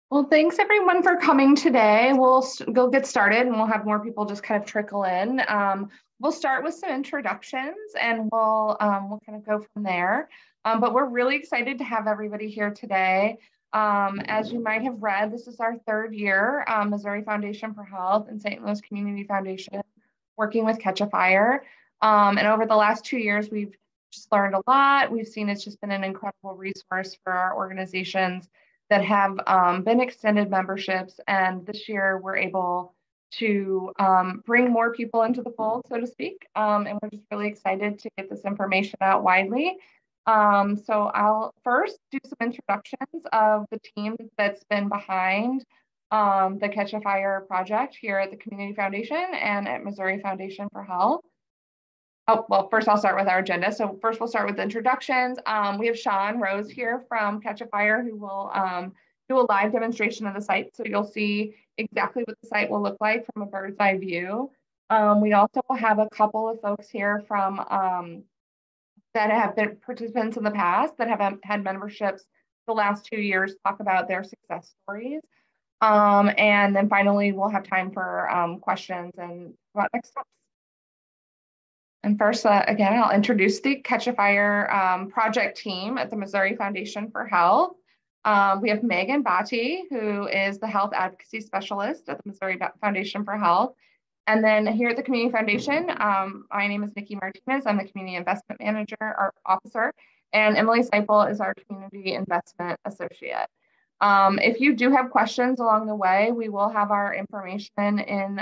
Well, thanks everyone for coming today. We'll get started and we'll have more people just kind of trickle in. We'll start with some introductions and we'll kind of go from there. But we're really excited to have everybody here today. As you might have read, this is our third year, Missouri Foundation for Health and St. Louis Community Foundation, working with Catchafire. And over the last 2 years, we've just learned a lot. We've seen it's just been an incredible resource for our organizations that have been extended memberships. And this year we're able to bring more people into the fold, so to speak. And we're just really excited to get this information out widely. So I'll first do some introductions of the team that's been behind the Catchafire project here at the Community Foundation and at Missouri Foundation for Health. Oh, well, first I'll start with our agenda. So first we'll start with introductions. We have Sean Rose here from Catchafire who will do a live demonstration of the site. So you'll see exactly what the site will look like from a bird's eye view. We also have a couple of folks here from that have been participants in the past that have had memberships the last 2 years talk about their success stories. And then finally, we'll have time for questions and about next steps. And first, again, I'll introduce the Catchafire project team at the Missouri Foundation for Health. We have Megan Batti, who is the Health Advocacy Specialist at the Missouri Foundation for Health. And then here at the Community Foundation, my name is Nikki Martinez. I'm the Community Investment Manager or Officer, and Emily Seipel is our Community Investment Associate. If you do have questions along the way, we will have our information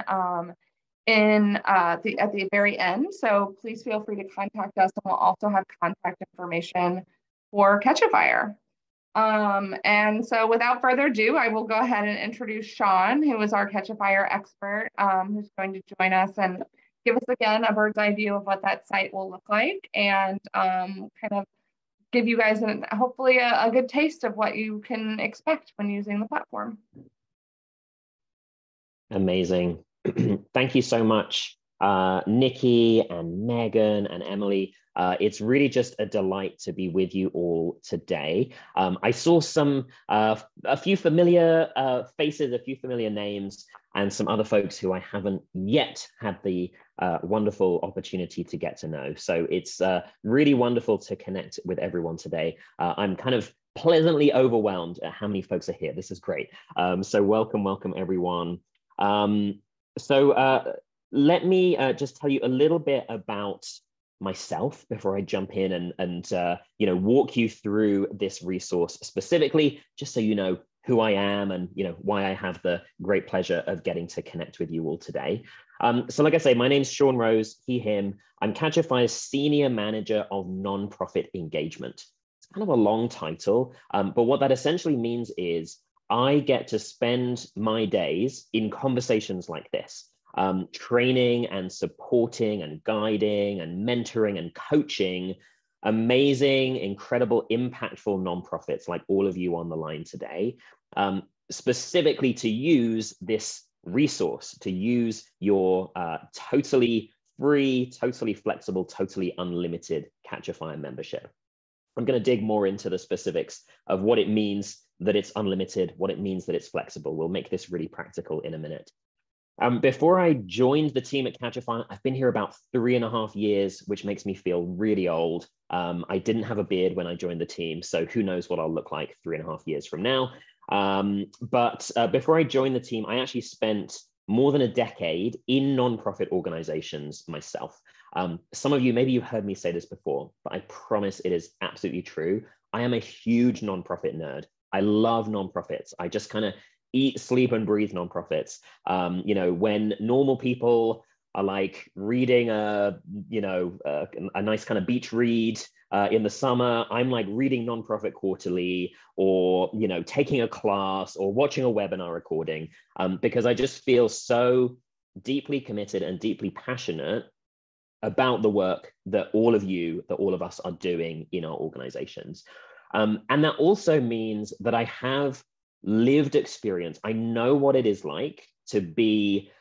at the very end. So please feel free to contact us, and we'll also have contact information for Catchafire. And so without further ado, I will go ahead and introduce Sean, who is our Catchafire expert, who's going to join us and give us again a bird's eye view of what that site will look like and kind of give you guys hopefully a good taste of what you can expect when using the platform. Amazing. Thank you so much, Nikki and Megan and Emily. It's really just a delight to be with you all today. I saw a few familiar faces, a few familiar names, and some other folks who I haven't yet had the wonderful opportunity to get to know. So it's really wonderful to connect with everyone today. I'm kind of pleasantly overwhelmed at how many folks are here. This is great. So welcome everyone. So let me just tell you a little bit about myself before I jump in and walk you through this resource specifically, just so you know who I am and why I have the great pleasure of getting to connect with you all today. So like I say, my name's Sean Rose, he, him. I'm Catchafire's Senior Manager of Nonprofit Engagement. It's kind of a long title, but what that essentially means is I get to spend my days in conversations like this, training and supporting and guiding and mentoring and coaching amazing, incredible, impactful nonprofits like all of you on the line today, specifically to use this resource, to use your totally free, totally flexible, totally unlimited Catchafire membership. I'm going to dig more into the specifics of what it means that it's unlimited, what it means that it's flexible. We'll make this really practical in a minute. Before I joined the team at Catchafire, I've been here about 3.5 years, which makes me feel really old. I didn't have a beard when I joined the team, so who knows what I'll look like 3.5 years from now. But before I joined the team, I actually spent more than a decade in nonprofit organizations myself. Some of you, maybe you've heard me say this before, but I promise it is absolutely true. I am a huge nonprofit nerd. I love nonprofits. I just kind of eat, sleep, and breathe nonprofits. When normal people are like reading a nice kind of beach read in the summer, I'm like reading Nonprofit Quarterly or, taking a class or watching a webinar recording because I just feel so deeply committed and deeply passionate about the work that all of us are doing in our organizations. And that also means that I have lived experience. I know what it is like to be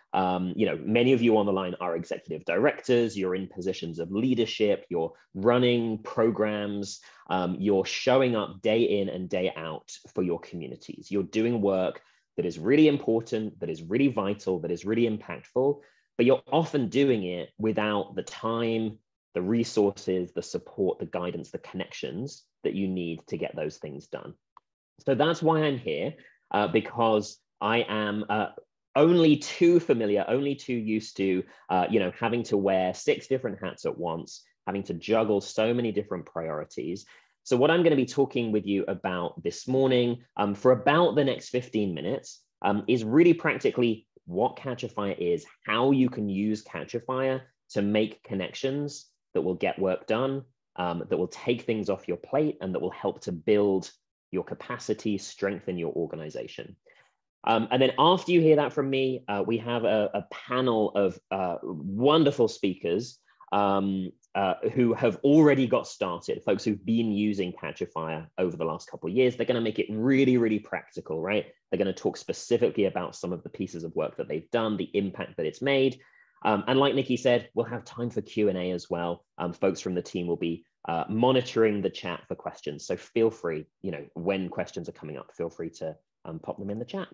Many of you on the line are executive directors, you're in positions of leadership, you're running programs, you're showing up day in and day out for your communities. You're doing work that is really important, that is really vital, that is really impactful, but you're often doing it without the time, the resources, the support, the guidance, the connections that you need to get those things done. So that's why I'm here, because I am only too familiar, only too used to, having to wear 6 different hats at once, having to juggle so many different priorities. So what I'm going to be talking with you about this morning for about the next 15 minutes is really practically what Catchafire is, how you can use Catchafire to make connections that will get work done, that will take things off your plate, and that will help to build your capacity, strengthen your organization. And then after you hear that from me, we have a panel of wonderful speakers who have already got started, folks who've been using Catchafire over the last couple of years. They're going to make it really, really practical, right? They're going to talk specifically about some of the pieces of work that they've done, the impact that it's made. And like Nikki said, we'll have time for Q&A as well. Folks from the team will be monitoring the chat for questions. So feel free, when questions are coming up, feel free to pop them in the chat.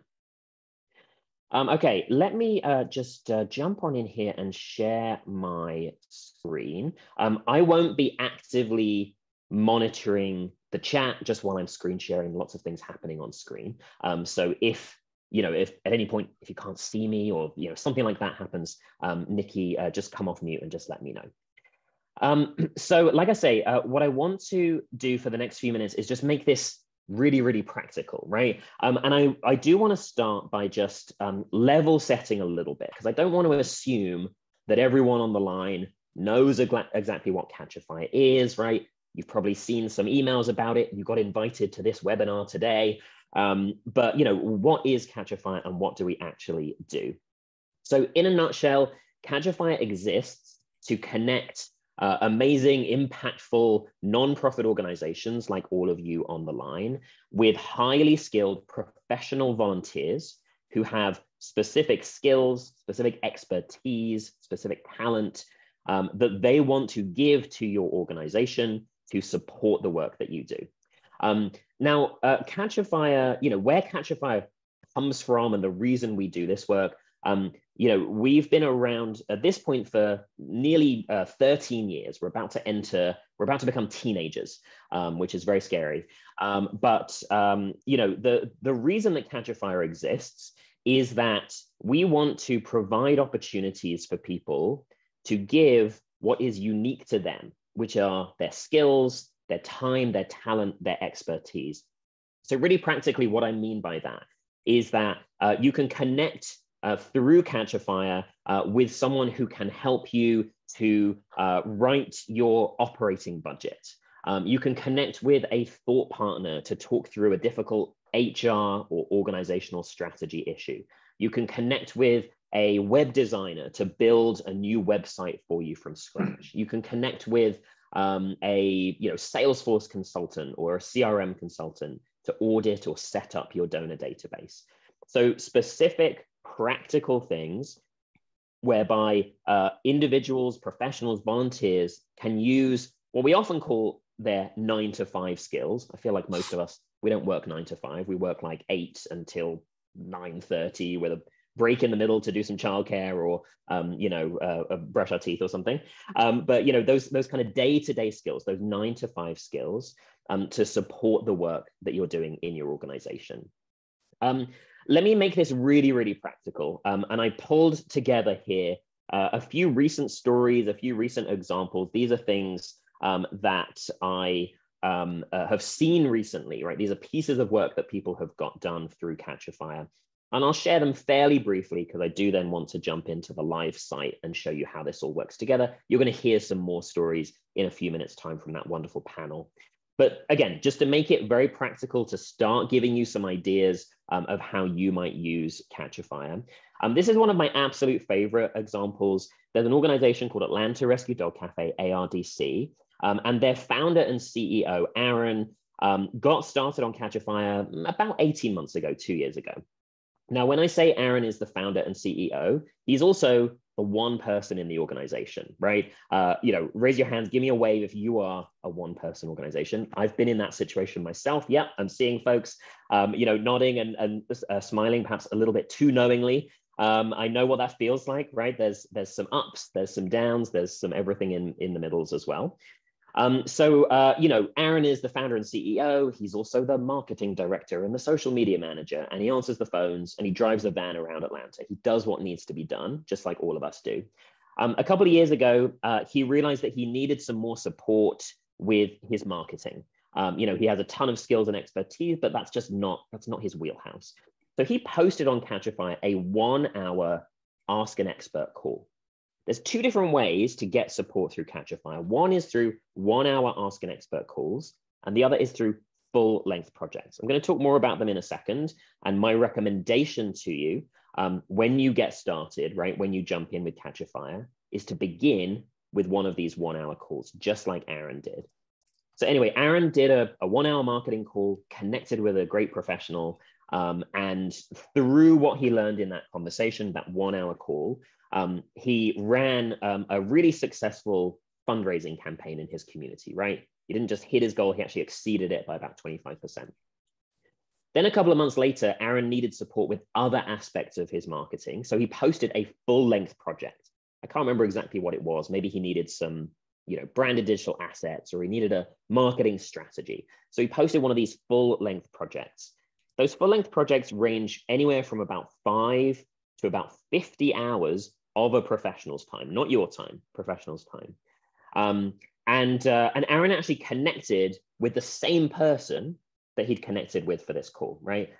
Okay, let me just jump on in here and share my screen. I won't be actively monitoring the chat just while I'm screen sharing, lots of things happening on screen. So if at any point, if you can't see me or something like that happens, Nikki, just come off mute and just let me know. So like I say, what I want to do for the next few minutes is just make this really, really practical, right? And I do want to start by just level setting a little bit, because I don't want to assume that everyone on the line knows exactly what Catchafire is, right? You've probably seen some emails about it. You got invited to this webinar today. But what is Catchafire and what do we actually do? So in a nutshell, Catchafire exists to connect amazing, impactful, non-profit organizations like all of you on the line with highly skilled professional volunteers who have specific skills, specific expertise, specific talent that they want to give to your organization to support the work that you do. Now, Catchafire, where Catchafire comes from and the reason we do this work, we've been around at this point for nearly 13 years. We're about to become teenagers, which is very scary. But the reason that Catchafire exists is that we want to provide opportunities for people to give what is unique to them, which are their skills, their time, their talent, their expertise. So really practically what I mean by that is that you can connect through Catchafire with someone who can help you to write your operating budget. You can connect with a thought partner to talk through a difficult HR or organizational strategy issue. You can connect with a web designer to build a new website for you from scratch. You can connect with a Salesforce consultant or a CRM consultant to audit or set up your donor database. So specific practical things whereby individuals, professionals, volunteers can use what we often call their 9-to-5 skills. I feel like most of us, we don't work 9 to 5. We work like 8 until 9:30 with a break in the middle to do some childcare or brush our teeth or something. But those kind of day-to-day skills, those 9-to-5 skills to support the work that you're doing in your organization. Let me make this really, really practical. And I pulled together here a few recent stories, a few recent examples. These are things that I have seen recently, right? These are pieces of work that people have got done through Catchafire. And I'll share them fairly briefly because I do then want to jump into the live site and show you how this all works together. You're going to hear some more stories in a few minutes' time from that wonderful panel. But again, just to make it very practical, to start giving you some ideas of how you might use Catchafire. This is one of my absolute favorite examples. There's an organization called Atlanta Rescue Dog Cafe, ARDC, and their founder and CEO, Aaron, got started on Catchafire about 18 months ago, 2 years ago. Now, when I say Aaron is the founder and CEO, he's also the one person in the organization, right? Raise your hands, give me a wave if you are a one-person organization. I've been in that situation myself. Yeah, I'm seeing folks, nodding and smiling, perhaps a little bit too knowingly. I know what that feels like, right? There's some ups, there's some downs, there's some everything in the middles as well. Aaron is the founder and CEO. He's also the marketing director and the social media manager, and he answers the phones and he drives the van around Atlanta. He does what needs to be done, just like all of us do. A couple of years ago, he realized that he needed some more support with his marketing. He has a ton of skills and expertise, but that's not his wheelhouse. So he posted on Catchafire a 1-hour Ask an Expert call. There's two different ways to get support through Catchafire. One is through 1-hour Ask an Expert calls, and the other is through full-length projects. I'm going to talk more about them in a second. And my recommendation to you when you get started, right, when you jump in with Catchafire, is to begin with one of these 1-hour calls, just like Aaron did. So anyway, Aaron did a 1-hour marketing call, connected with a great professional, and through what he learned in that conversation, that 1-hour call, he ran a really successful fundraising campaign in his community, right? He didn't just hit his goal, he actually exceeded it by about 25%. Then a couple of months later, Aaron needed support with other aspects of his marketing. So he posted a full-length project. I can't remember exactly what it was. Maybe he needed some branded digital assets, or he needed a marketing strategy. So he posted one of these full-length projects. Those full-length projects range anywhere from about 5 to about 50 hours of a professional's time, not your time, professional's time. And Aaron actually connected with the same person that he'd connected with for this call, right?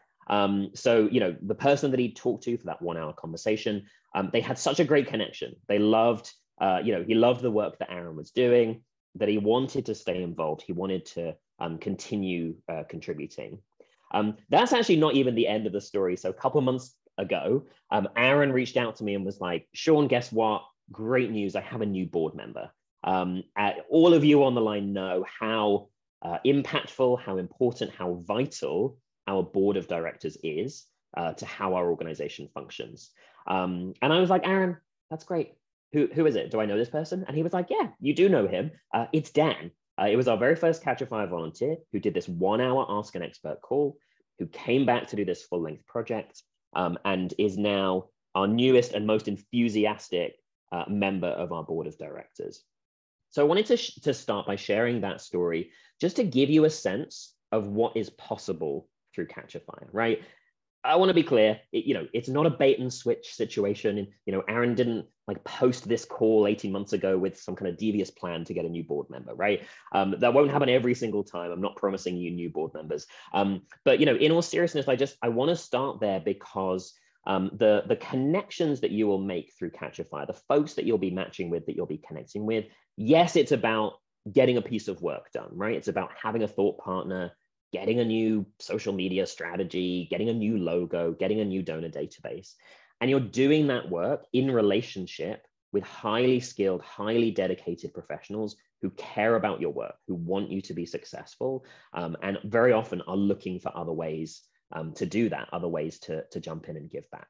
The person that he talked to for that 1-hour conversation, they had such a great connection. They loved, he loved the work that Aaron was doing, that he wanted to stay involved. He wanted to continue contributing. That's actually not even the end of the story. So a couple of months ago, Aaron reached out to me and was like, Sean, guess what? Great news. I have a new board member. All of you on the line know how impactful, how important, how vital our board of directors is to how our organization functions. And I was like, Aaron, that's great. Who is it? Do I know this person? And he was like, yeah, you do know him. It's Dan. It was our very first Catchafire volunteer who did this 1-hour Ask an Expert call, who came back to do this full-length project, and is now our newest and most enthusiastic member of our board of directors. So I wanted to start by sharing that story, just to give you a sense of what is possible through Catchafire, right? I want to be clear, it's not a bait and switch situation. And, Aaron didn't post this call 18 months ago with some kind of devious plan to get a new board member, right? That won't happen every single time. I'm not promising you new board members. But, in all seriousness, I want to start there because the connections that you will make through Catchafire, the folks that you'll be matching with, that you'll be connecting with, yes, it's about getting a piece of work done, right? It's about having a thought partner, getting a new social media strategy, getting a new logo, getting a new donor database. And you're doing that work in relationship with highly skilled, highly dedicated professionals who care about your work, who want you to be successful, and very often are looking for other ways to do that, other ways to jump in and give back.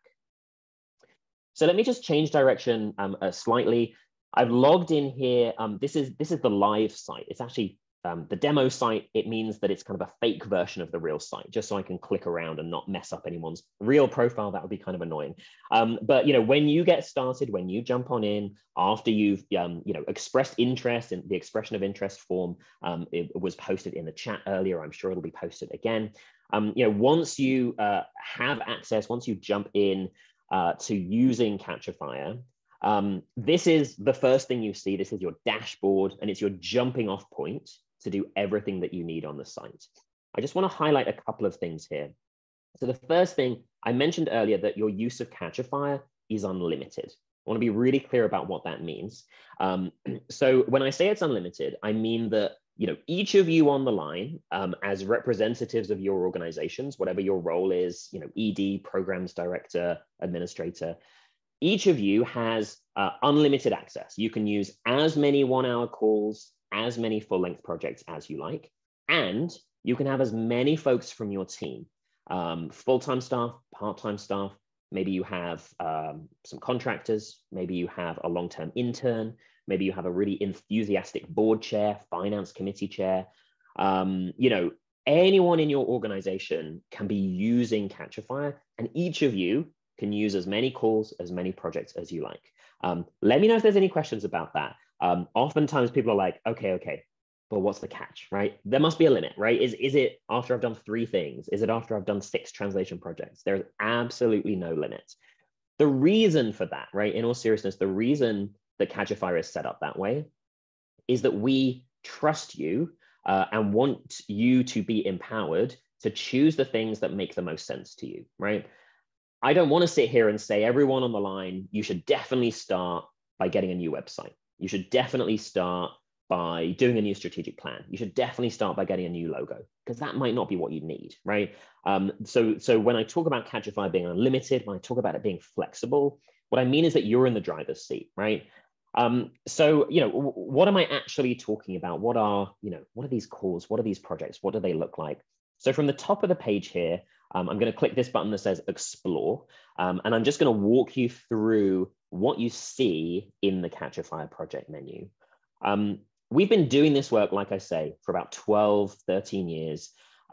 So let me just change direction slightly. I've logged in here. This is the live site. It's actually the demo site. It means that it's kind of a fake version of the real site, just so I can click around and not mess up anyone's real profile. That would be kind of annoying. But when you get started, when you jump on in, after you've expressed interest, in the expression of interest form, it was posted in the chat earlier. I'm sure it'll be posted again. Once you have access, once you jump in to using Catchafire, this is the first thing you see. This is your dashboard, and it's your jumping off point to do everything that you need on the site. I just want to highlight a couple of things here. So the first thing, I mentioned earlier that your use of Catchafire is unlimited. I want to be really clear about what that means. So when I say it's unlimited, I mean that each of you on the line, as representatives of your organizations, whatever your role is, ED, programs director, administrator, each of you has unlimited access. You can use as many 1-hour calls, as many full-length projects as you like, and you can have as many folks from your team full-time staff, part-time staff. Maybe you have some contractors. Maybe you have a long-term intern. Maybe you have a really enthusiastic board chair, finance committee chair. You know, anyone in your organization can be using Catchafire, and each of you can use as many calls, as many projects as you like. Let me know if there's any questions about that. Oftentimes people are like, okay, but what's the catch, right? There must be a limit, right? Is it after I've done 3 things? Is it after I've done 6 translation projects? There's absolutely no limit. The reason for that, right? In all seriousness, the reason that Catchafire is set up that way is that we trust you and want you to be empowered to choose the things that make the most sense to you, right? I don't want to sit here and say, everyone on the line, you should definitely start by getting a new website. You should definitely start by doing a new strategic plan. You should definitely start by getting a new logo, because that might not be what you need, right? So when I talk about Catchafire being unlimited, when I talk about it being flexible, what I mean is that you're in the driver's seat, right? So, you know, what am I actually talking about? What are these calls? What are these projects? What do they look like? So from the top of the page here, I'm going to click this button that says Explore, and I'm just going to walk you through what you see in the Catchafire project menu. We've been doing this work, like I say, for about 12, 13 years.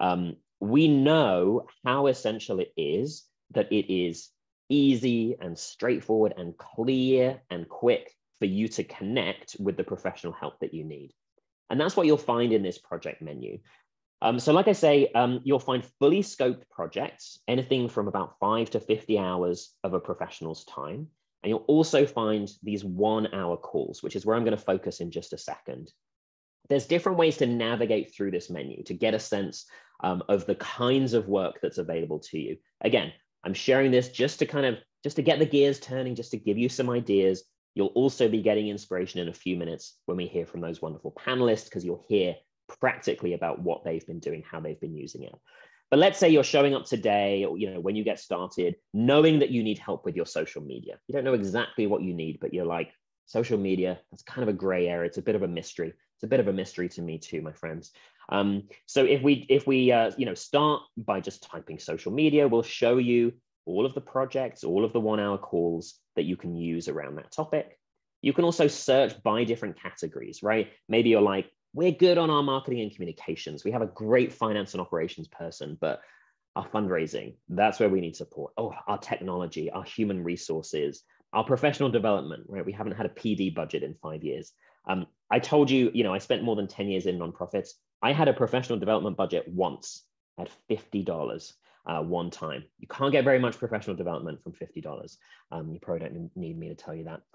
We know how essential it is that it is easy and straightforward and clear and quick for you to connect with the professional help that you need. And that's what you'll find in this project menu. So like I say, you'll find fully scoped projects, anything from about 5 to 50 hours of a professional's time. And you'll also find these 1-hour calls, which is where I'm going to focus in just a second. There's different ways to navigate through this menu to get a sense of the kinds of work that's available to you. Again, I'm sharing this just to get the gears turning, just to give you some ideas. You'll also be getting inspiration in a few minutes when we hear from those wonderful panelists, because you'll hear practically about what they've been doing, how they've been using it. But let's say you're showing up today, or when you get started, knowing that you need help with your social media. You don't know exactly what you need, but you're like, social media, that's kind of a gray area. It's a bit of a mystery. It's a bit of a mystery to me too, my friends. So if we start by just typing social media, we'll show you all of the projects, all of the 1-hour calls that you can use around that topic. You can also search by different categories, right? Maybe you're like, we're good on our marketing and communications. We have a great finance and operations person, but our fundraising, that's where we need support. Oh, our technology, our human resources, our professional development, right? We haven't had a PD budget in 5 years. I told you, I spent more than 10 years in nonprofits. I had a professional development budget once at $50 one time. You can't get very much professional development from $50. You probably don't need me to tell you that.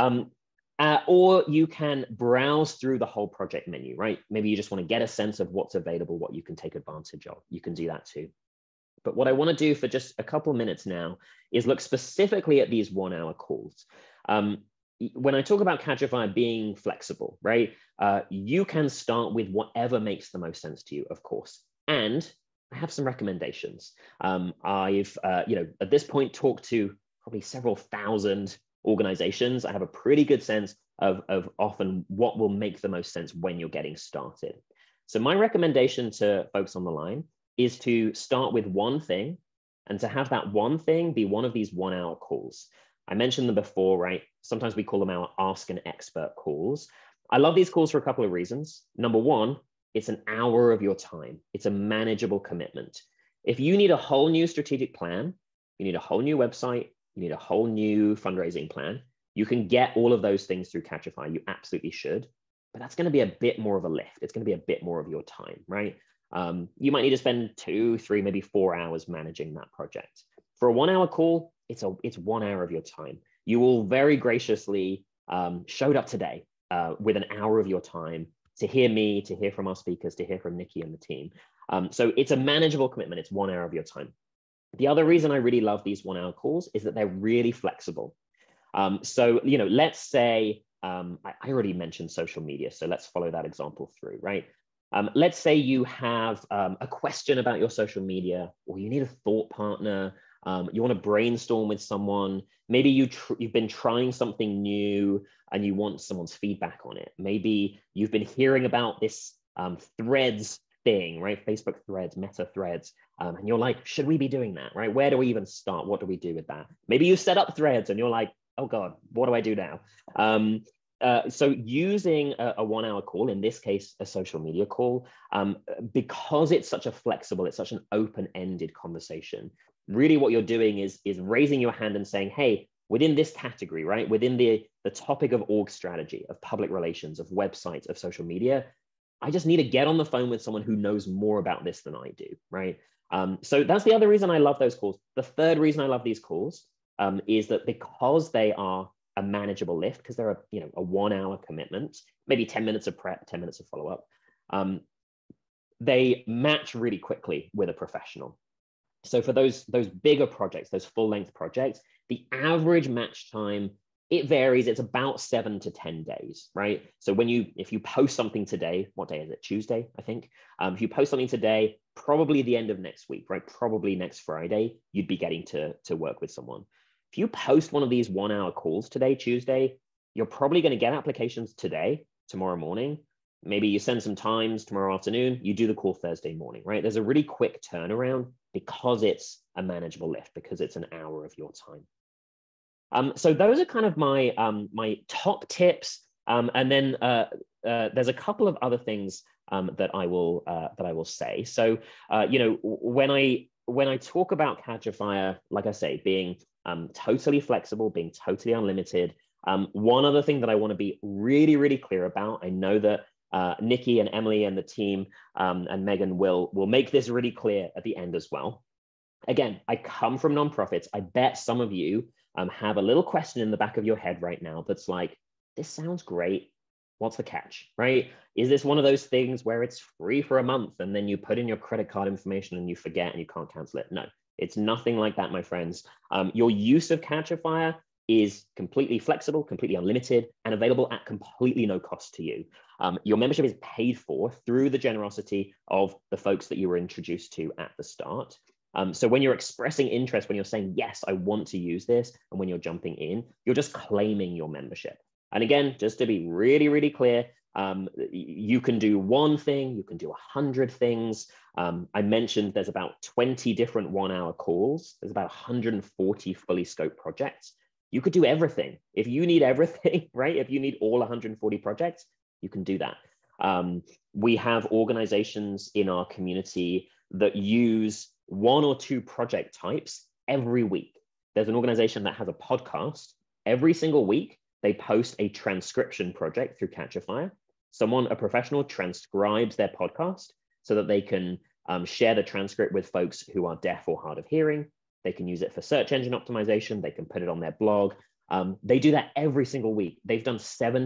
Or you can browse through the whole project menu, right? Maybe you just want to get a sense of what's available, what you can take advantage of. You can do that too. But what I want to do for just a couple of minutes now is look specifically at these 1-hour calls. When I talk about Catchafire being flexible, right? You can start with whatever makes the most sense to you, of course. And I have some recommendations. I've, at this point talked to probably several thousand organizations. I have a pretty good sense of often what will make the most sense when you're getting started. So my recommendation to folks on the line is to start with one thing and to have that one thing be one of these 1-hour calls. I mentioned them before, right? Sometimes we call them our Ask an Expert calls. I love these calls for a couple of reasons. Number one, it's an hour of your time. It's a manageable commitment. If you need a whole new strategic plan, you need a whole new website, you need a whole new fundraising plan, you can get all of those things through Catchafire. You absolutely should, but that's going to be a bit more of a lift. It's going to be a bit more of your time, right? You might need to spend 2, 3, maybe 4 hours managing that project. For a 1-hour call, it's 1 hour of your time. You all very graciously showed up today with an hour of your time to hear me, to hear from our speakers, to hear from Nikki and the team. So it's a manageable commitment. It's 1 hour of your time. The other reason I really love these 1-hour calls is that they're really flexible. So, let's say, I already mentioned social media, so let's follow that example through, right? Let's say you have a question about your social media, or you need a thought partner, you want to brainstorm with someone, maybe you've been trying something new and you want someone's feedback on it. Maybe you've been hearing about this Threads thing, right? Facebook threads, meta threads. And you're like, should we be doing that, right? Where do we even start? What do we do with that? Maybe you set up threads and you're like, oh God, what do I do now? So using a 1 hour call, in this case, a social media call, because it's such an open-ended conversation, really what you're doing is raising your hand and saying, hey, within this category, right? Within the topic of org strategy, of public relations, of websites, of social media, I just need to get on the phone with someone who knows more about this than I do, right? So that's the other reason I love those calls. The third reason I love these calls is that because they are a manageable lift, because they're a 1 hour commitment, maybe 10 minutes of prep, 10 minutes of follow-up, they match really quickly with a professional. So for those bigger projects, those full-length projects, the average match time, it varies. It's about 7 to 10 days, right? So if you post something today, what day is it? Tuesday, I think. If you post something today, probably the end of next week, right? Probably next Friday, you'd be getting to work with someone. If you post one of these 1 hour calls today, Tuesday, you're probably going to get applications today, tomorrow morning. Maybe you send some times tomorrow afternoon, you do the call Thursday morning, right? There's a really quick turnaround because it's a manageable lift, because it's an hour of your time. So those are kind of my my top tips, and then there's a couple of other things that I will say. So when I talk about Catchafire, like I say, being totally flexible, being totally unlimited, one other thing that I want to be really, really clear about, I know that Nikki and Emily and the team and Megan will make this really clear at the end as well. Again, I come from nonprofits. I bet some of you have a little question in the back of your head right now that's like, this sounds great. What's the catch, right? Is this one of those things where it's free for a month and then you put in your credit card information and you forget and you can't cancel it? No, it's nothing like that, my friends. Your use of Catchafire is completely flexible, completely unlimited, and available at completely no cost to you. Your membership is paid for through the generosity of the folks that you were introduced to at the start. So when you're expressing interest, when you're saying, yes, I want to use this, and when you're jumping in, you're just claiming your membership. And again, just to be really, really clear, you can do one thing, you can do 100 things. I mentioned there's about 20 different 1 hour calls. There's about 140 fully scoped projects. You could do everything. If you need everything, right? If you need all 140 projects, you can do that. We have organizations in our community that use 1 or 2 project types every week. There's an organization that has a podcast. Every single week, they post a transcription project through Catchafire. A professional, transcribes their podcast so that they can share the transcript with folks who are deaf or hard of hearing. They can use it for search engine optimization. They can put it on their blog. They do that every single week. They've done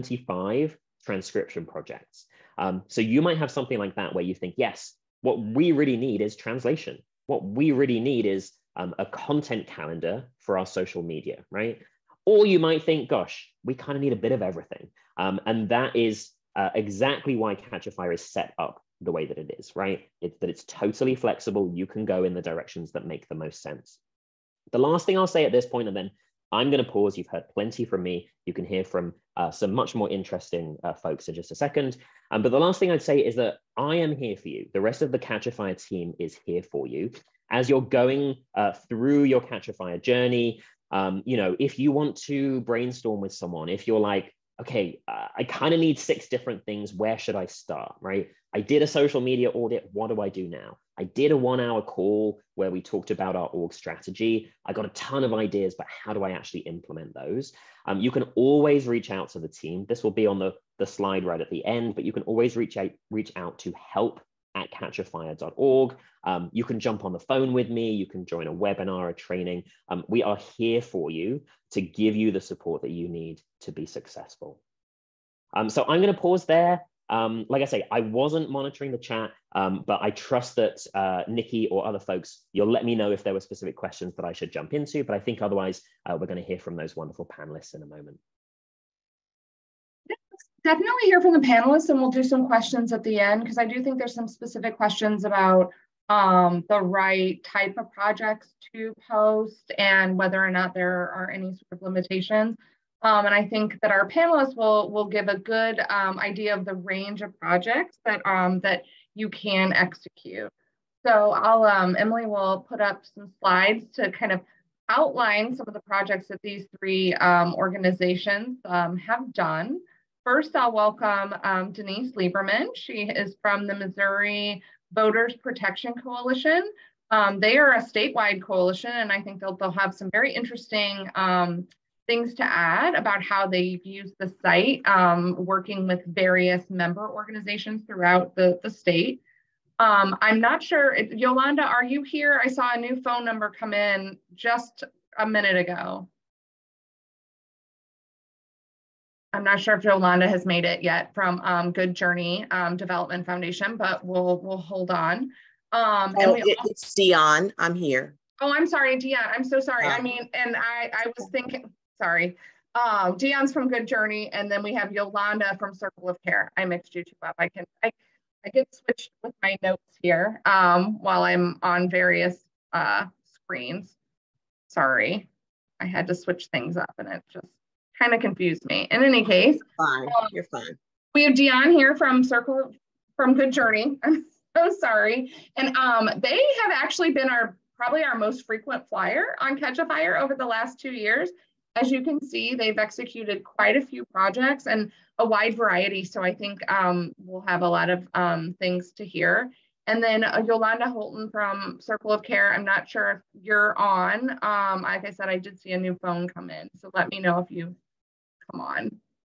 75 transcription projects. So you might have something like that where you think, yes, what we really need is translation. What we really need is a content calendar for our social media, right? Or you might think, gosh, we kind of need a bit of everything. And that is exactly why Catchafire is set up the way that it is, right? It's totally flexible. You can go in the directions that make the most sense. The last thing I'll say at this point, and then I'm going to pause. You've heard plenty from me. You can hear from some much more interesting folks in just a second. But the last thing I'd say is that I am here for you. The rest of the Catchafire team is here for you. As you're going through your Catchafire journey, if you want to brainstorm with someone, if you're like, okay, I kind of need 6 different things, where should I start, right? I did a social media audit, what do I do now? I did a 1 hour call where we talked about our org strategy. I got a ton of ideas, but how do I actually implement those? You can always reach out to the team. This will be on the slide right at the end, but you can always reach out to help@catchafire.org. You can jump on the phone with me. You can join a webinar, a training. We are here for you to give you the support that you need to be successful. So I'm going to pause there. Like I say, I wasn't monitoring the chat, but I trust that Nikki or other folks, you'll let me know if there were specific questions that I should jump into, but I think otherwise we're going to hear from those wonderful panelists in a moment. Definitely hear from the panelists, and we'll do some questions at the end, because I do think there's some specific questions about the right type of projects to post and whether or not there are any sort of limitations. And I think that our panelists will give a good idea of the range of projects that you can execute. So Emily will put up some slides to kind of outline some of the projects that these three organizations have done. First, I'll welcome Denise Lieberman. She is from the Missouri Voters Protection Coalition. They are a statewide coalition, and I think they'll have some very interesting things to add about how they've used the site, working with various member organizations throughout the state. I'm not sure, Yolanda, are you here? I saw a new phone number come in just a minute ago. I'm not sure if Yolanda has made it yet from Good Journey Development Foundation, but we'll hold on. It's Dion. I'm here. Oh, I'm sorry, Dion. I'm so sorry. I mean, and I was thinking, sorry. Dion's from Good Journey, and then we have Yolanda from Circle of Care. I mixed you two up. I get switched with my notes here while I'm on various screens. Sorry, I had to switch things up, and it just kind of confused me. In any case, fine. You're fine. We have Dion here from Good Journey. I'm so sorry, and they have actually been probably our most frequent flyer on Catchafire over the last 2 years. As you can see, they've executed quite a few projects and a wide variety. So I think we'll have a lot of things to hear. And then Yolanda Holton from Circle of Care. I'm not sure if you're on. Like I said, I did see a new phone come in. So let me know if you come on.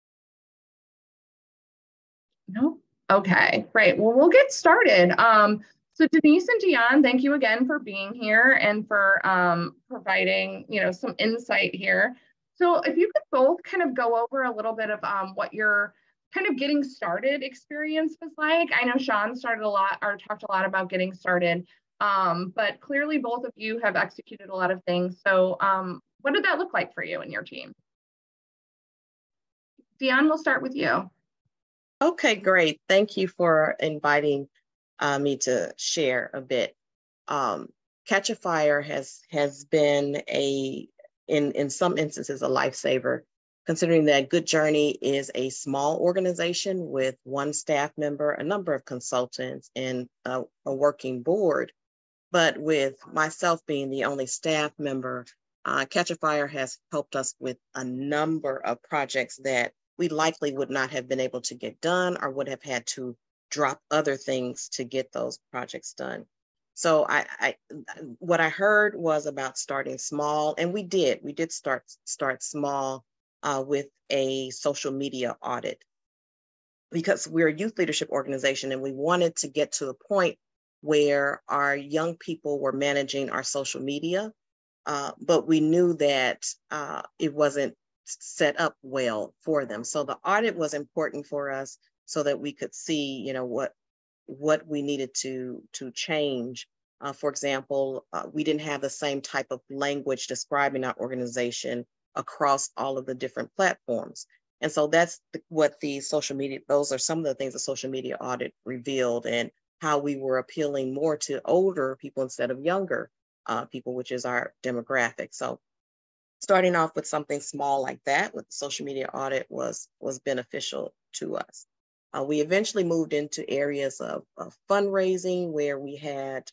No? Okay, great. Well, we'll get started. So Denise and Dion, thank you again for being here and for providing, some insight here. So if you could both kind of go over a little bit of what your kind of getting started experience was like. I know Sean talked a lot about getting started, but clearly both of you have executed a lot of things. So what did that look like for you and your team? Dion, we'll start with you. Okay, great. Thank you for inviting me to share a bit. Catchafire has been in some instances a lifesaver, considering that Good Journey is a small organization with one staff member, a number of consultants, and a working board. But with myself being the only staff member, Catchafire has helped us with a number of projects that we likely would not have been able to get done or would have had to drop other things to get those projects done. So what I heard was about starting small, and we did start small with a social media audit, because we're a youth leadership organization and we wanted to get to the point where our young people were managing our social media, but we knew that it wasn't set up well for them. So the audit was important for us so that we could see, what we needed to change. For example, we didn't have the same type of language describing our organization across all of the different platforms. And so that's what the social media, those are some of the things the social media audit revealed, and how we were appealing more to older people instead of younger people, which is our demographic. So starting off with something small like that with the social media audit was beneficial to us. We eventually moved into areas of fundraising, where we had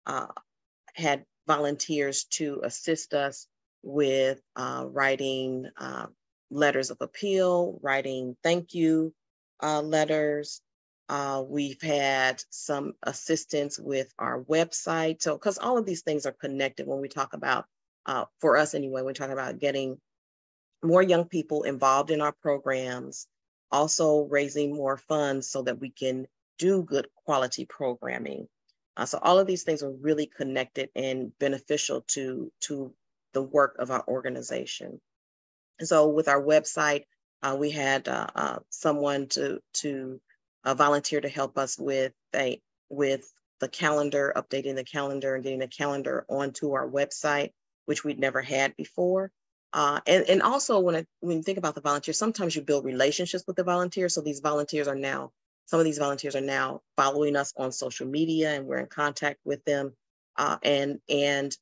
volunteers to assist us with writing letters of appeal, writing thank you letters. We've had some assistance with our website. So, because all of these things are connected when we talk about, for us anyway, we talk about getting more young people involved in our programs, also raising more funds so that we can do good quality programming. So all of these things are really connected and beneficial to the work of our organization. And so with our website, we had someone to volunteer to help us with the calendar, updating the calendar and getting the calendar onto our website, which we'd never had before. And also when you think about the volunteers, sometimes you build relationships with the volunteers. So some of these volunteers are now following us on social media, and we're in contact with them. And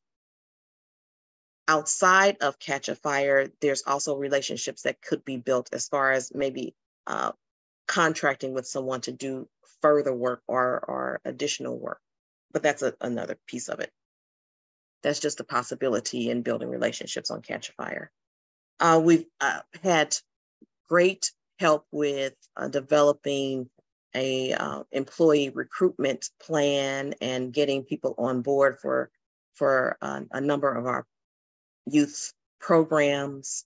outside of Catchafire, there's also relationships that could be built as far as maybe contracting with someone to do further work or additional work. But that's another piece of it. That's just a possibility in building relationships on Catchafire. We've had great help with developing a employee recruitment plan and getting people on board for a number of our youth programs.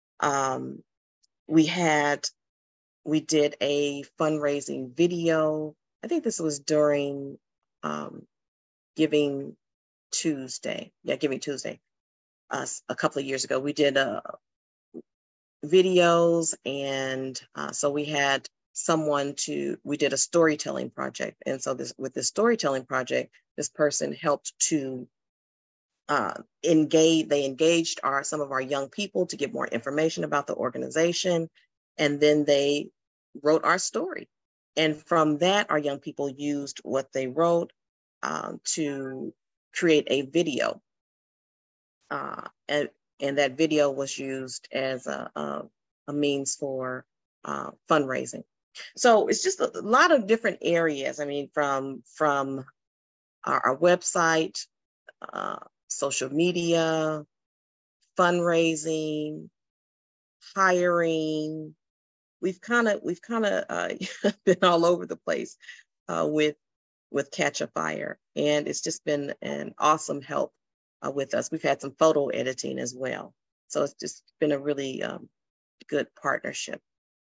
We did a fundraising video. I think this was during Giving Tuesday. Yeah, Giving Tuesday. A couple of years ago, we did videos, and so we had we did a storytelling project. And so with this storytelling project, this person helped to they engaged some of our young people to get more information about the organization. And then they wrote our story. And from that, our young people used what they wrote to create a video. And that video was used as a means for fundraising. So it's just a lot of different areas. I mean, from our website, social media, fundraising, hiring. We've kind of been all over the place with Catchafire, and it's just been an awesome help with us. We've had some photo editing as well, so it's just been a really good partnership.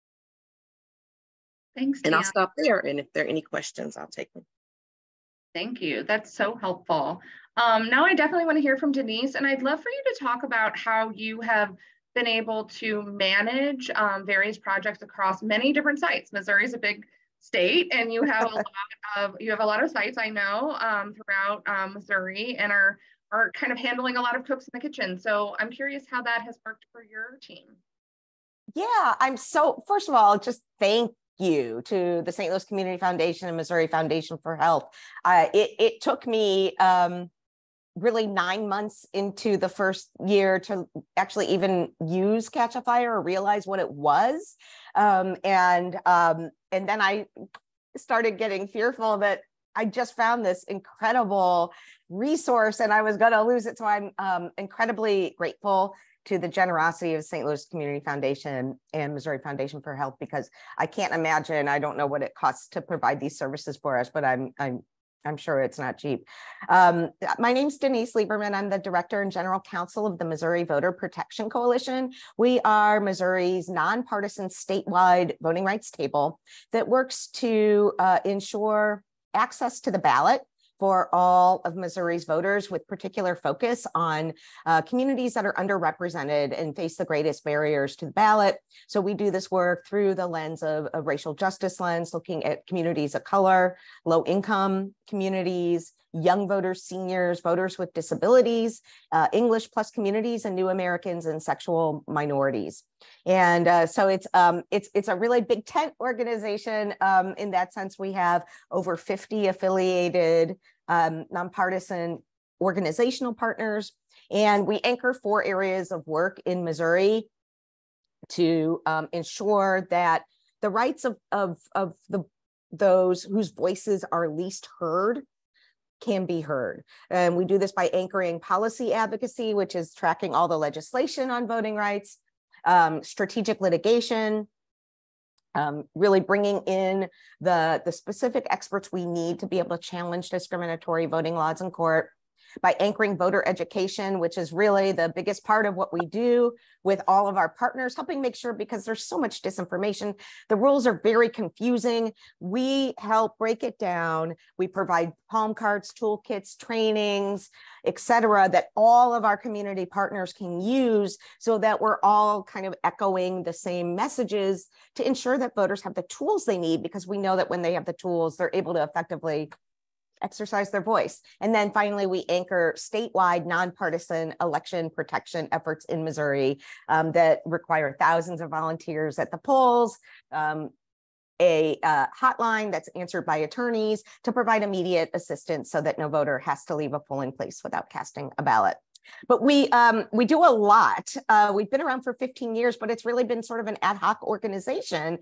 Thanks, and Deanna. I'll stop there, and if there are any questions, I'll take them. Thank you. That's so helpful. Now I definitely want to hear from Denise, and I'd love for you to talk about how you have been able to manage various projects across many different sites. Missouri is a big state, and you have a lot of sites, I know, throughout Missouri, and are kind of handling a lot of cooks in the kitchen. So I'm curious how that has worked for your team. Yeah, first of all, just thank you to the St. Louis Community Foundation and Missouri Foundation for Health. It took me really 9 months into the first year to actually even use Catchafire or realize what it was. And then I started getting fearful that I just found this incredible resource and I was going to lose it. So I'm incredibly grateful to the generosity of St. Louis Community Foundation and Missouri Foundation for Health, because I can't imagine, I don't know what it costs to provide these services for us, but I'm sure it's not cheap. My name's Denise Lieberman. I'm the Director and General Counsel of the Missouri Voter Protection Coalition. We are Missouri's nonpartisan statewide voting rights table that works to ensure access to the ballot for all of Missouri's voters, with particular focus on communities that are underrepresented and face the greatest barriers to the ballot. So we do this work through the lens of a racial justice lens, looking at communities of color, low income communities, young voters, seniors, voters with disabilities, English plus communities, and new Americans and sexual minorities. And so it's a really big tent organization. In that sense, we have over 50 affiliated nonpartisan organizational partners, and we anchor 4 areas of work in Missouri to ensure that the rights of those whose voices are least heard can be heard. And we do this by anchoring policy advocacy, which is tracking all the legislation on voting rights, strategic litigation, really bringing in the specific experts we need to be able to challenge discriminatory voting laws in court, by anchoring voter education, which is really the biggest part of what we do with all of our partners, helping make sure, because there's so much disinformation, the rules are very confusing. We help break it down. We provide palm cards, toolkits, trainings, et cetera, that all of our community partners can use so that we're all kind of echoing the same messages to ensure that voters have the tools they need, because we know that when they have the tools, they're able to effectively exercise their voice. And then finally, we anchor statewide nonpartisan election protection efforts in Missouri that require thousands of volunteers at the polls, a hotline that's answered by attorneys to provide immediate assistance so that no voter has to leave a polling place without casting a ballot. But we do a lot. We've been around for 15 years, but it's really been sort of an ad hoc organization,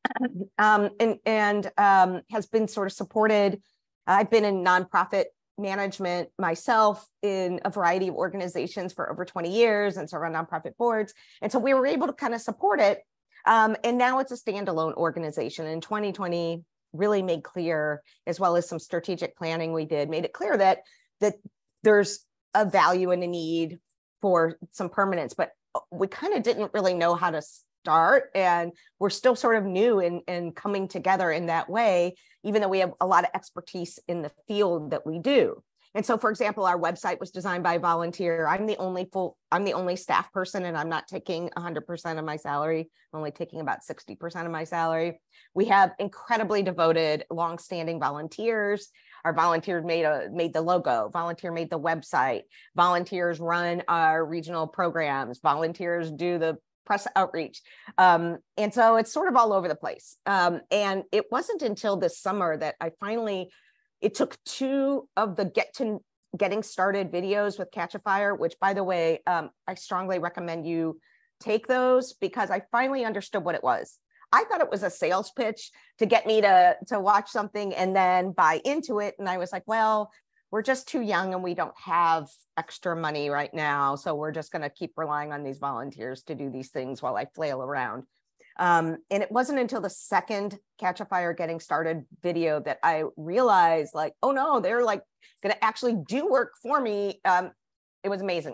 and has been sort of supported. I've been in nonprofit management myself in a variety of organizations for over 20 years and serve on nonprofit boards. And so we were able to kind of support it. And now it's a standalone organization. In 2020, really made clear, as well as some strategic planning we did, made it clear that there's a value and a need for some permanence, but we kind of didn't really know how to start. And we're still sort of new in coming together in that way, even though we have a lot of expertise in the field that we do. And so, for example, our website was designed by a volunteer. I'm the only staff person, and I'm not taking 100% of my salary. I'm only taking about 60% of my salary. We have incredibly devoted, longstanding volunteers. Our volunteers made the logo. Volunteer made the website. Volunteers run our regional programs. Volunteers do the press outreach. And so it's sort of all over the place. And it wasn't until this summer that it took 2 of the getting started videos with Catchafire, which, by the way, I strongly recommend you take those, because I finally understood what it was. I thought it was a sales pitch to get me to watch something and then buy into it. And I was like, well, we're just too young and we don't have extra money right now. So we're just going to keep relying on these volunteers to do these things while I flail around. And it wasn't until the second Catchafire getting started video that I realized, like, oh no, they're like going to actually do work for me. It was amazing.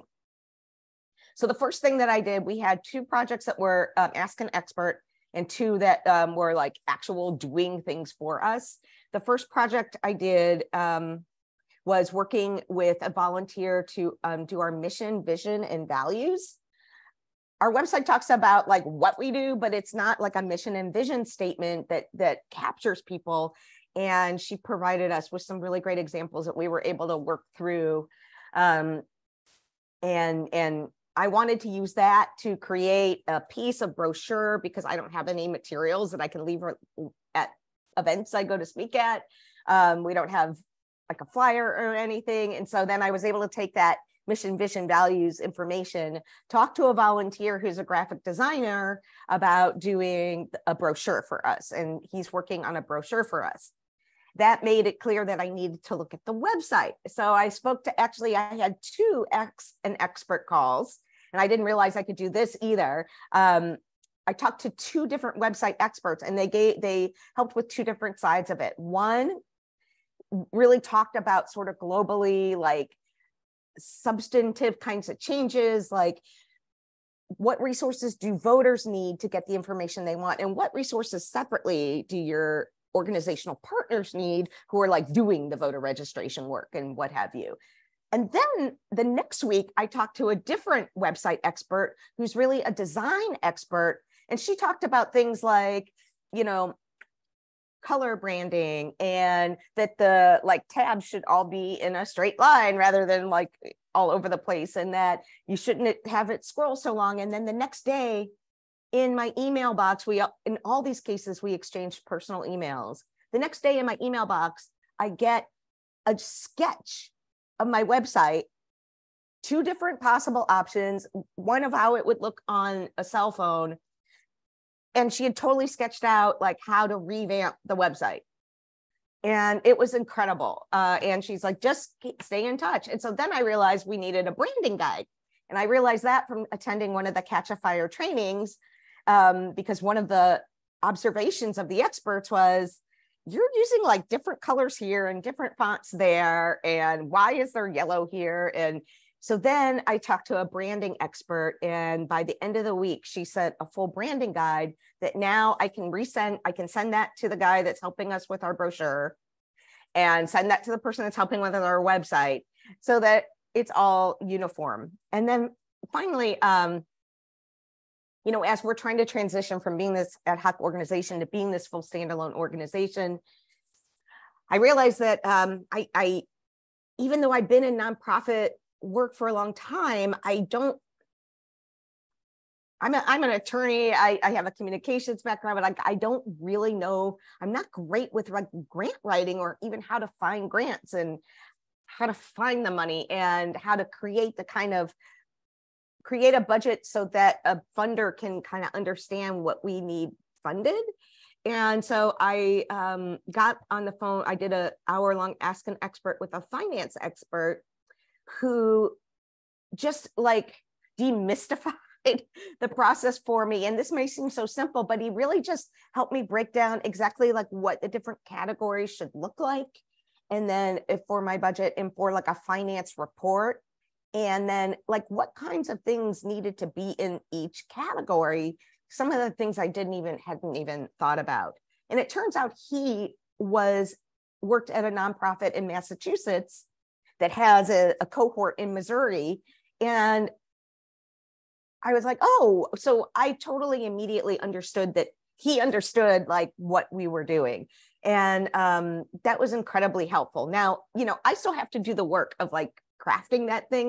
So the first thing that I did, we had 2 projects that were Ask an Expert, and 2 that were like actual doing things for us. The first project I did was working with a volunteer to do our mission, vision, and values. Our website talks about like what we do, but it's not like a mission and vision statement that captures people. And she provided us with some really great examples that we were able to work through. And I wanted to use that to create a piece of brochure, because I don't have any materials that I can leave at events I go to speak at. We don't have like a flyer or anything. And so then I was able to take that mission, vision, values information, talk to a volunteer who's a graphic designer about doing a brochure for us. And he's working on a brochure for us. That made it clear that I needed to look at the website. So I spoke to, actually, I had 2 an expert calls, and I didn't realize I could do this either. I talked to 2 different website experts, and they helped with 2 different sides of it. One really talked about sort of globally, like substantive kinds of changes, like what resources do voters need to get the information they want, and what resources separately do your organizational partners need who are like doing the voter registration work and what have you. And then the next week, I talked to a different website expert who's really a design expert. And she talked about things like, color branding, and that the like tabs should all be in a straight line rather than like all over the place, and that you shouldn't have it scroll so long. And then the next day in my email box, in all these cases, we exchanged personal emails. The next day in my email box, I get a sketch of my website, 2 different possible options, one of how it would look on a cell phone. And she had totally sketched out like how to revamp the website. And it was incredible. And she's like, just stay in touch. And so then I realized we needed a branding guide. And I realized that from attending one of the Catchafire trainings, because one of the observations of the experts was, you're using like different colors here and different fonts there. And why is there yellow here? And so then I talked to a branding expert, and by the end of the week, she sent a full branding guide that now I can send that to the guy that's helping us with our brochure, and send that to the person that's helping with our website, so that it's all uniform. And then finally, as we're trying to transition from being this ad hoc organization to being this full standalone organization, I realized that I even though I've been in nonprofit work for a long time, I'm an attorney. I have a communications background, but I don't really know. I'm not great with like grant writing or even how to find grants and how to find the money and how to create create a budget so that a funder can kind of understand what we need funded. And so I got on the phone. I did an hour-long Ask an Expert with a finance expert who just like demystified the process for me. And this may seem so simple, but he really just helped me break down exactly like what the different categories should look like. And then for my budget and for like a finance report. And then like what kinds of things needed to be in each category. Some of the things I hadn't even thought about. And it turns out he worked at a nonprofit in Massachusetts that has a cohort in Missouri. And I was like, oh, so I totally immediately understood that he understood like what we were doing. And that was incredibly helpful. Now, I still have to do the work of like crafting that thing,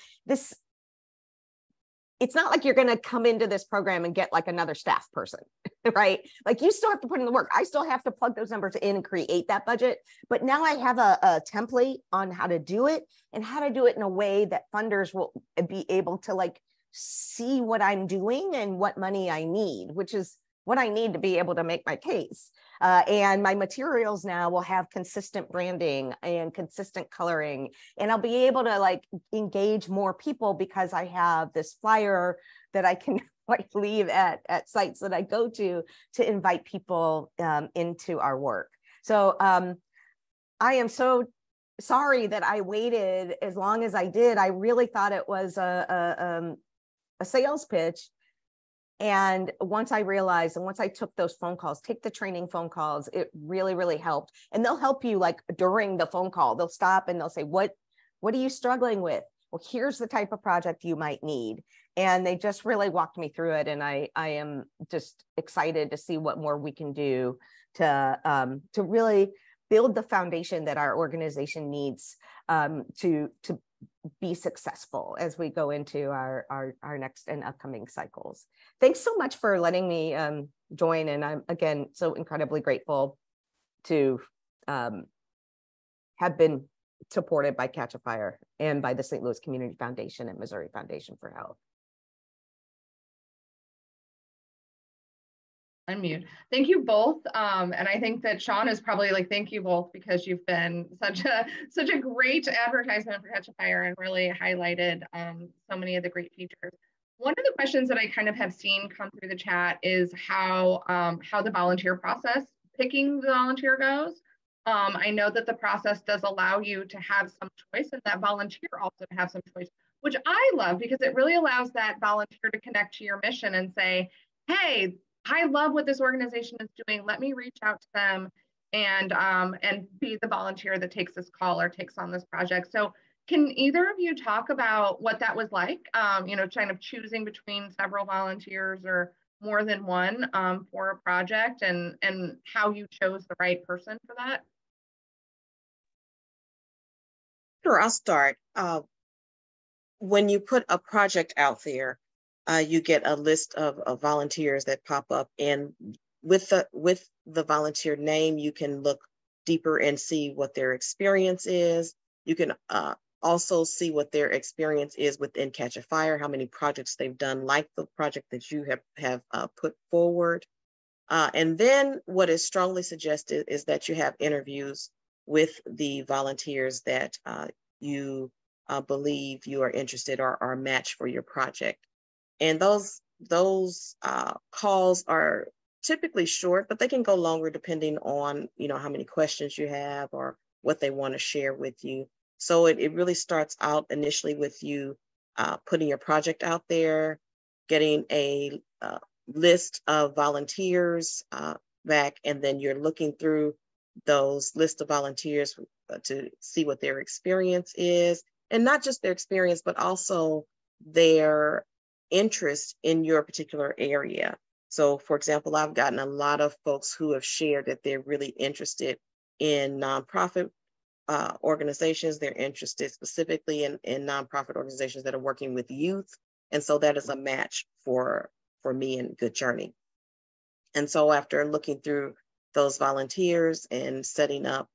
it's not like you're going to come into this program and get like another staff person, right? Like you still have to put in the work. I still have to plug those numbers in and create that budget. But now I have a template on how to do it and how to do it in a way that funders will be able to like see what I'm doing and what money I need, which is what I need to be able to make my case. And my materials now will have consistent branding and consistent coloring. And I'll be able to like engage more people because I have this flyer that I can like leave at sites that I go to invite people into our work. So I am so sorry that I waited as long as I did. I really thought it was a sales pitch. And once I realized, and once I took those phone calls, take the training phone calls, it really, really helped. And they'll help you like during the phone call, they'll stop and they'll say, what are you struggling with? Well, here's the type of project you might need. And they just really walked me through it. And I am just excited to see what more we can do to really build the foundation that our organization needs to be successful as we go into our next and upcoming cycles. Thanks so much for letting me join. And I'm, again, so incredibly grateful to have been supported by Catchafire and by the St. Louis Community Foundation and Missouri Foundation for Health. Unmute. Thank you both. And I think that Sean is probably like, thank you both because you've been such a great advertisement for Catchafire and really highlighted so many of the great features. One of the questions that I kind of have seen come through the chat is how the volunteer process, picking the volunteer goes. I know that the process does allow you to have some choice and that volunteer also to have some choice, which I love because it really allows that volunteer to connect to your mission and say, hey, I love what this organization is doing. Let me reach out to them and be the volunteer that takes this call or takes on this project. So can either of you talk about what that was like, kind of choosing between several volunteers or more than one for a project and how you chose the right person for that? Sure, I'll start. When you put a project out there, you get a list of volunteers that pop up, and with the volunteer name, you can look deeper and see what their experience is. You can also see what their experience is within Catchafire, how many projects they've done, like the project that you have put forward. And then what is strongly suggested is that you have interviews with the volunteers that you believe you are interested or are a match for your project. And those calls are typically short, but they can go longer depending on how many questions you have or what they want to share with you. So it really starts out initially with you putting your project out there, getting a list of volunteers back, and then you're looking through those list of volunteers to see what their experience is, and not just their experience, but also their interest in your particular area. So for example, I've gotten a lot of folks who have shared that they're really interested in nonprofit organizations. They're interested specifically in nonprofit organizations that are working with youth. And so that is a match for me and Good Journey. And so after looking through those volunteers and setting up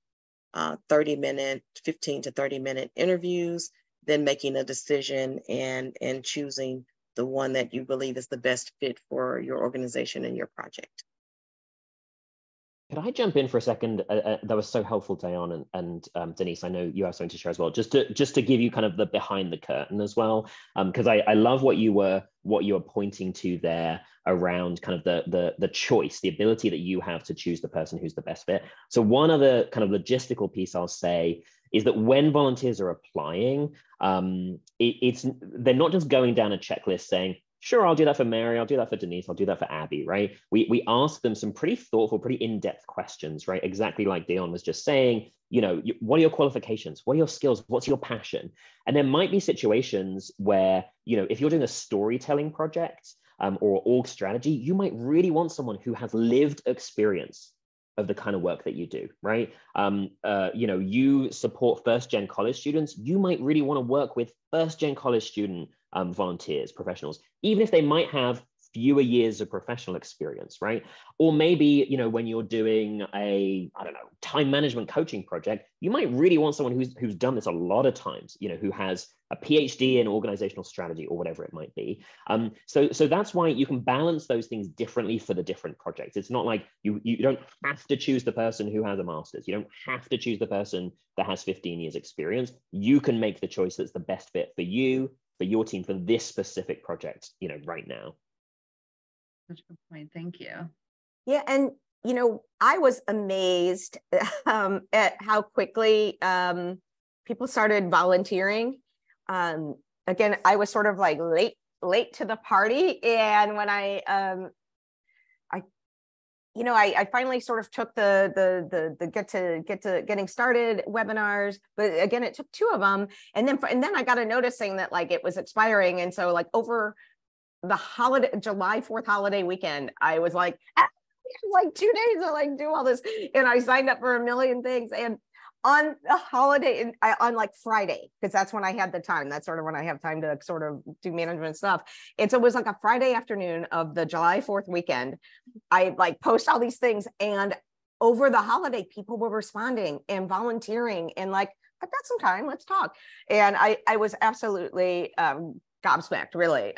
30-minute, 15 to 30-minute interviews, then making a decision and choosing the one that you believe is the best fit for your organization and your project. Could I jump in for a second? That was so helpful, Dayan and Denise. I know you have something to share as well. Just to give you kind of the behind the curtain as well, because I love what you were pointing to there around kind of the choice, the ability that you have to choose the person who's the best fit. So one other kind of logistical piece I'll say is that when volunteers are applying, they're not just going down a checklist saying, sure, I'll do that for Mary, I'll do that for Denise, I'll do that for Abby, right? We ask them some pretty thoughtful, pretty in-depth questions, right? Exactly like Dayan was just saying, you know, what are your qualifications? What are your skills? What's your passion? And there might be situations where, you know, if you're doing a storytelling project or org strategy, you might really want someone who has lived experience of the kind of work that you do, right? You know, you support first-gen college students, you might really want to work with first-gen college student volunteers, professionals, even if they might have fewer years of professional experience, right? Or maybe, you know, when you're doing I don't know, time management coaching project, you might really want someone who's done this a lot of times, you know, who has a PhD in organizational strategy or whatever it might be. So that's why you can balance those things differently for the different projects. It's not like you don't have to choose the person who has a master's. You don't have to choose the person that has 15 years experience. You can make the choice that's the best fit for you, for your team, for this specific project, you know, right now. Such a good point. Thank you. Yeah, and you know, I was amazed at how quickly people started volunteering. Again, I was sort of like late to the party, and when I finally sort of took the get to getting started webinars, but again, it took 2 of them, and then I got a notice saying that like it was expiring, and so like over the July 4th holiday weekend, I was like, like 2 days to like do all this, and I signed up for a million things. And on the holiday, on like Friday, because that's when I had the time. That's sort of when I have time to sort of do management stuff. And so it was like a Friday afternoon of the July 4th weekend. I like post all these things, and over the holiday, people were responding and volunteering, and like, I've got some time, let's talk. And I was absolutely gobsmacked, really.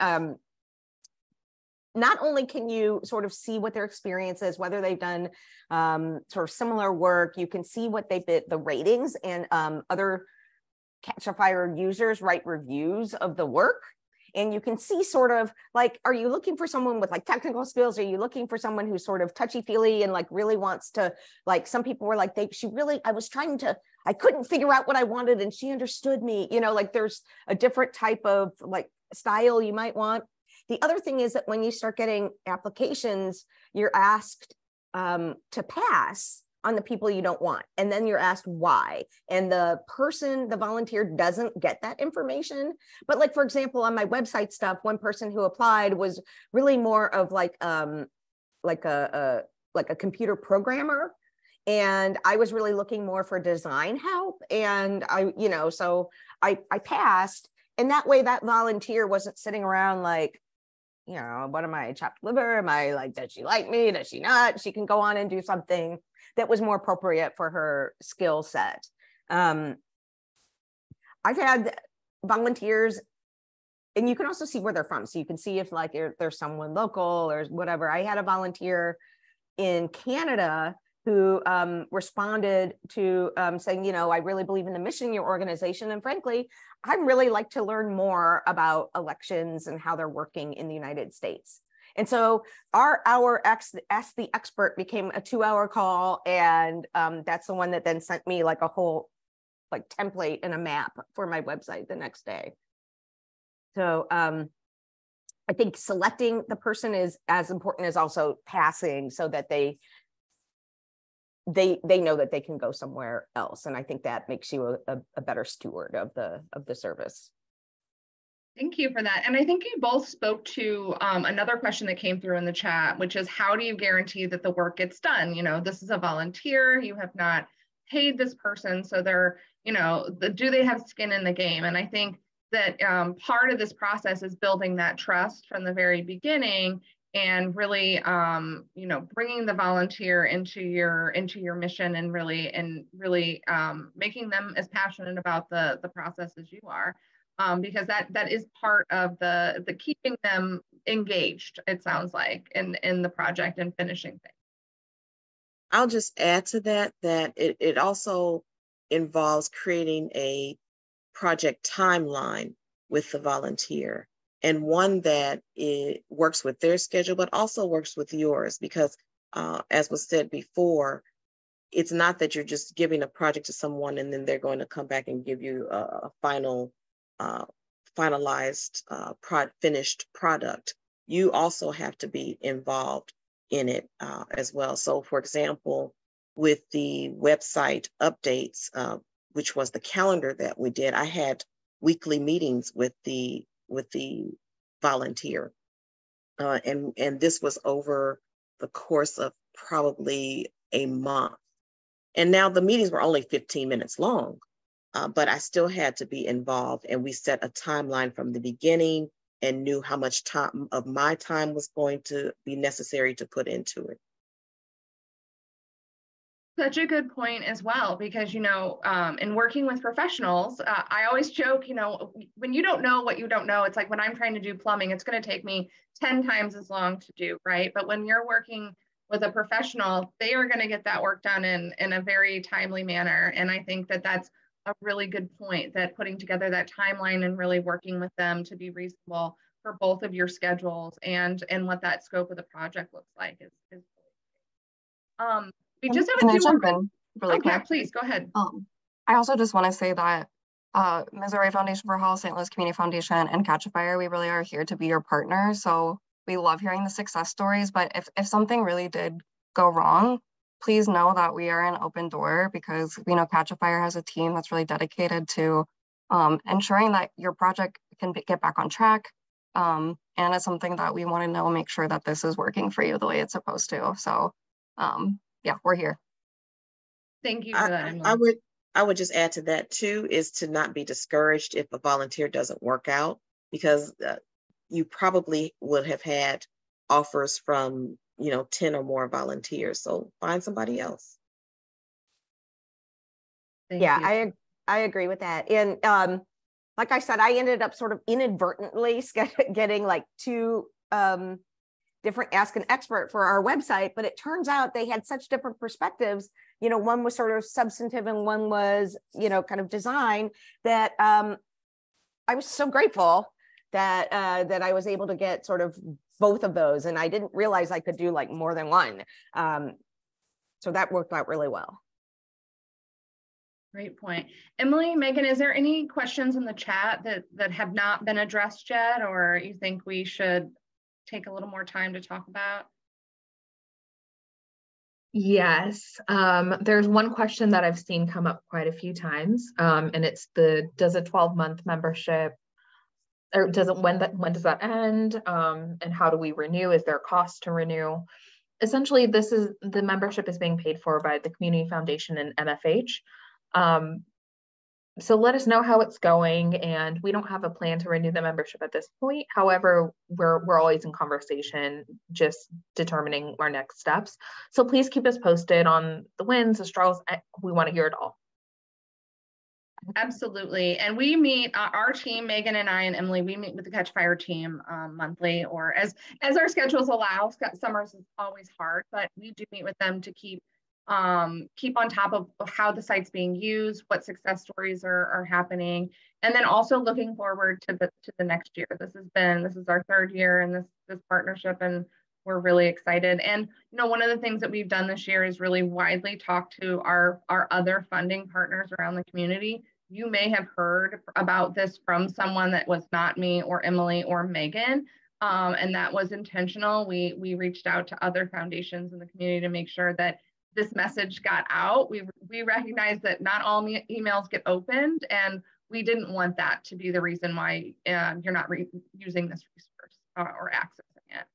Not only can you sort of see what their experience is, whether they've done sort of similar work, you can see what they've been, the ratings, and other Catchafire users write reviews of the work. And you can see sort of like, are you looking for someone with like technical skills? Are you looking for someone who's sort of touchy-feely and like really wants to, like, some people were like, I couldn't figure out what I wanted and she understood me, you know, like there's a different type of like style you might want. The other thing is that when you start getting applications, you're asked to pass on the people you don't want. And then you're asked why. And the volunteer doesn't get that information. But like, for example, on my website stuff, one person who applied was really more of like a computer programmer. And I was really looking more for design help. And so I passed. And that way that volunteer wasn't sitting around like, you know, what am I, chopped liver? Am I like, does she like me? Does she not? She can go on and do something that was more appropriate for her skill set. I've had volunteers, and you can also see where they're from. So you can see if like there's someone local or whatever. I had a volunteer in Canada who responded to saying, you know, I really believe in the mission of your organization. And frankly, I'd really like to learn more about elections and how they're working in the United States. And so our Ask the Expert became a 2-hour call. And that's the one that then sent me like a whole like template and a map for my website the next day. So I think selecting the person is as important as also passing, so that they know that they can go somewhere else. And I think that makes you a better steward of the service. Thank you for that. And I think you both spoke to another question that came through in the chat, which is, how do you guarantee that the work gets done? You know, this is a volunteer, you have not paid this person, so they're, you know, do they have skin in the game? And I think that part of this process is building that trust from the very beginning and really, you know, bringing the volunteer into your mission, and really making them as passionate about the process as you are, because that is part of the keeping them engaged, it sounds like, in the project and finishing things. I'll just add to that it also involves creating a project timeline with the volunteer, and one that it works with their schedule, but also works with yours, because as was said before, it's not that you're just giving a project to someone and then they're going to come back and give you a finalized finished product. You also have to be involved in it as well. So for example, with the website updates, which was the calendar that we did, I had weekly meetings with the volunteer. And this was over the course of probably a month. And now the meetings were only 15 minutes long, but I still had to be involved, and we set a timeline from the beginning and knew how much time of my time was going to be necessary to put into it. Such a good point as well, because, you know, in working with professionals, I always joke, you know, when you don't know what you don't know, it's like when I'm trying to do plumbing, it's going to take me 10 times as long to do, right? But when you're working with a professional, they are going to get that work done in a very timely manner. And I think that that's a really good point, that putting together that timeline and really working with them to be reasonable for both of your schedules and what that scope of the project looks like is we just have a few more. Really quick? Yeah, please go ahead. I also just want to say that Missouri Foundation for Health, St. Louis Community Foundation, and Catchafire, we really are here to be your partner. So we love hearing the success stories, but if something really did go wrong, please know that we are an open door, because we know Catchafire has a team that's really dedicated to ensuring that your project can get back on track. And it's something that we want to know, make sure that this is working for you the way it's supposed to. So yeah, we're here. Thank you for that, Emily. I would just add to that too, is to not be discouraged if a volunteer doesn't work out, because you probably would have had offers from, you know, 10 or more volunteers. So find somebody else. Thank you. I agree with that. And like I said, I ended up sort of inadvertently getting like two different Ask an Expert for our website, but it turns out they had such different perspectives. You know, one was sort of substantive and one was, you know, kind of design, that I was so grateful that that I was able to get sort of both of those, and I didn't realize I could do like more than one. So that worked out really well. Great point. Emily, Megan, is there any questions in the chat that have not been addressed yet, or you think we should take a little more time to talk about? Yes, there's one question that I've seen come up quite a few times, and it's does a 12-month membership, or when does that end, and how do we renew? Is there a cost to renew? Essentially, the membership is being paid for by the Community Foundation and MFH. So let us know how it's going, and we don't have a plan to renew the membership at this point. However, we're always in conversation, just determining our next steps. So please keep us posted on the wins, the struggles. We want to hear it all. Absolutely. And we meet, our team, Megan and I and Emily, we meet with the Catchafire team monthly, or as our schedules allow. Summers is always hard, but we do meet with them to keep on top of how the site's being used, what success stories are happening, and then also looking forward to the next year. This is our third year in this partnership, and we're really excited. And you know, one of the things that we've done this year is really widely talk to our other funding partners around the community. You may have heard about this from someone that was not me or Emily or Megan, and that was intentional. We reached out to other foundations in the community to make sure that this message got out. We recognize that not all emails get opened, and we didn't want that to be the reason why you're not using this resource or accessing it.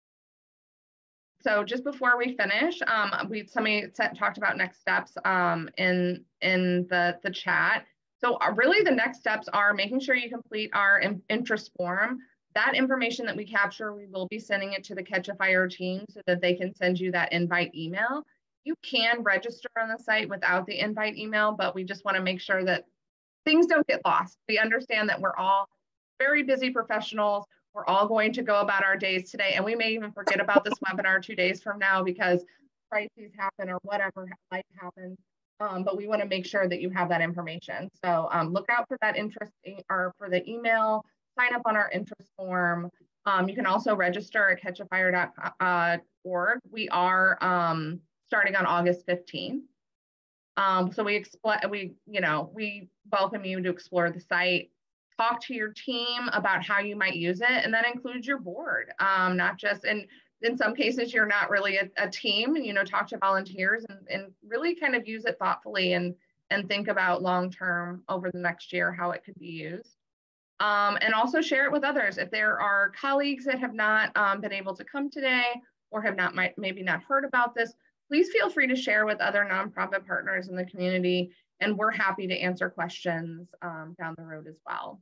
So just before we finish, somebody talked about next steps in the chat. So really the next steps are making sure you complete our interest form That information that we capture, we will be sending it to the Catchafire team so that they can send you that invite email. You can register on the site without the invite email, but we just want to make sure that things don't get lost. We understand that we're all very busy professionals. We're all going to go about our days today, and we may even forget about this webinar 2 days from now because crises happen or whatever life happens. But we want to make sure that you have that information. So look out for that interest or for the email, sign up on our interest form. You can also register at catchafire.org. We are starting on August 15th. So we welcome you to explore the site, talk to your team about how you might use it, and that includes your board, not just, and in some cases you're not really a team, talk to volunteers and really kind of use it thoughtfully and think about long-term over the next year how it could be used. And also share it with others. If there are colleagues that have not been able to come today or have maybe not heard about this, please feel free to share with other nonprofit partners in the community, and we're happy to answer questions down the road as well.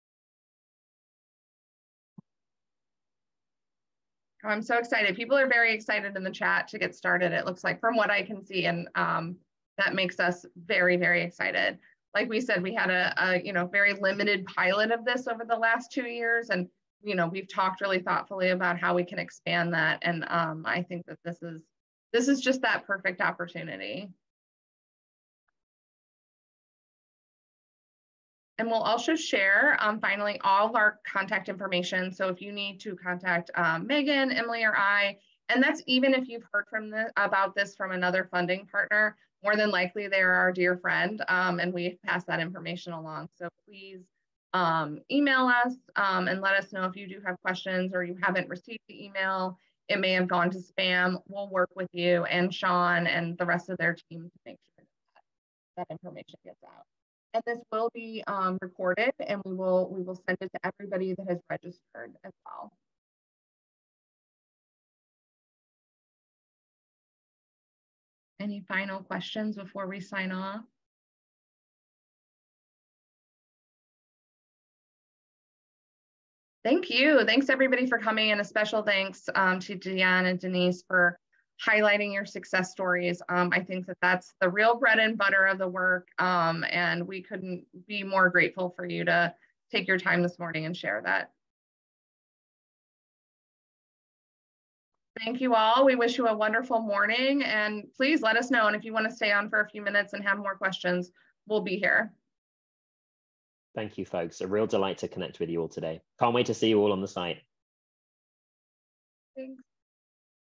I'm so excited. People are very excited in the chat to get started, it looks like, from what I can see, and that makes us very, very excited. Like we said, we had a very limited pilot of this over the last 2 years, and we've talked really thoughtfully about how we can expand that, and I think that this is just that perfect opportunity. And we'll also share, finally, all of our contact information. So if you need to contact Megan, Emily, or I, and that's even if you've heard about this from another funding partner, more than likely they're our dear friend, and we pass that information along. So please email us and let us know if you do have questions or you haven't received the email. It may have gone to spam. We'll work with you and Sean and the rest of their team to make sure that information gets out. And this will be recorded, and we will send it to everybody that has registered as well. Any final questions before we sign off? Thank you. Thanks everybody for coming, and a special thanks to Deanne and Denise for highlighting your success stories. I think that that's the real bread and butter of the work, and we couldn't be more grateful for you to take your time this morning and share that. Thank you all. We wish you a wonderful morning, and please let us know. And if you want to stay on for a few minutes and have more questions, we'll be here. Thank you, folks. A real delight to connect with you all today. Can't wait to see you all on the site. Thanks.